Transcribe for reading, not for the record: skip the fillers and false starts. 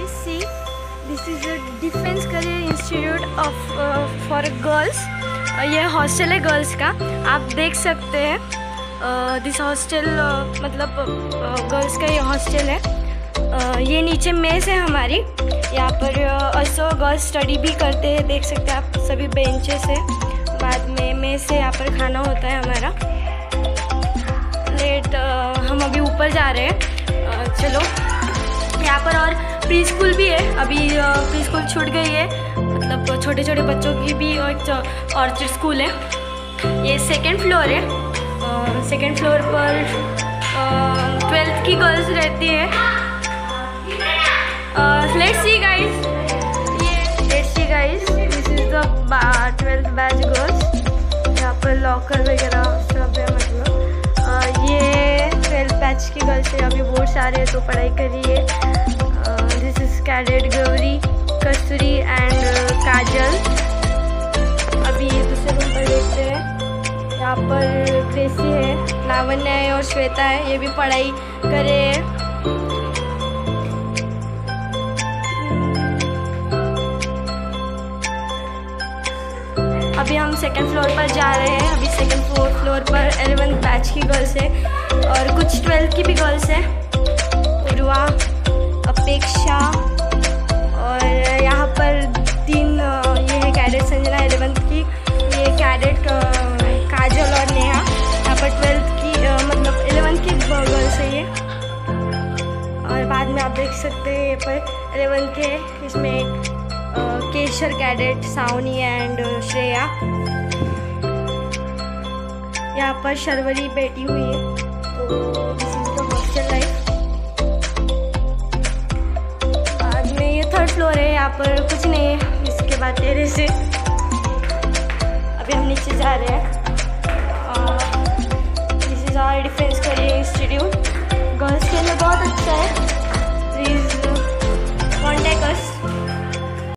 see, this is a Defense Career Institute of for girls. ये hostel है girls का, आप देख सकते हैं। दिस हॉस्टल मतलब गर्ल्स का ये हॉस्टल है। ये नीचे मेस है हमारी, यहाँ पर ऑल्सो गर्ल्स स्टडी भी करते हैं, देख सकते हैं आप सभी बेंचेस है। बाद में मेस से यहाँ पर खाना होता है हमारा। हम अभी ऊपर जा रहे हैं। चलो, यहाँ पर और प्री स्कूल भी है। अभी प्री स्कूल छूट गई है, मतलब छोटे छोटे बच्चों की भी ऑर्चिड स्कूल है। ये सेकंड फ्लोर है। सेकंड फ्लोर पर 12th की गर्ल्स रहती है। Let's see guys, this is the 12th batch girls. यहाँ पर लॉकर वगैरह सब है, मतलब ये 12th बैच की गर्ल्स है। अभी बहुत सारे हैं तो पढ़ाई कर रही है। This is cadet Gauri, Kasturi and Kajal. अभी दूसरे रूम पर देखते हैं। यहाँ पर ग्रेसी है, लावण्या है और श्वेता है, ये भी पढ़ाई कर रहे हैं। अभी हम सेकंड फ्लोर पर जा रहे हैं। अभी सेकंड फ्लोर पर 11th बैच की गर्ल्स है और कुछ 12th की भी गर्ल्स है। उर्वा, अपेक्षा और यहाँ पर 3 ये है कैडेट संजना 11th की, ये कैडेट काजल और नेहा। यहाँ पर 12th की मतलब 11th की गर्ल्स है ये। और बाद में आप देख सकते हैं ये पर 11th के, इसमें केशर कैडेट, सावनी एंड श्रेया। यहाँ पर शर्वरी बैठी हुई है। तो this is the hostel life. बाद में ये 3rd फ्लोर है, यहाँ पर कुछ नहीं है। इसके बाद टेरेस है। अभी हम नीचे जा रहे हैं। This is our defence career institute. Girls के लिए बहुत अच्छा है।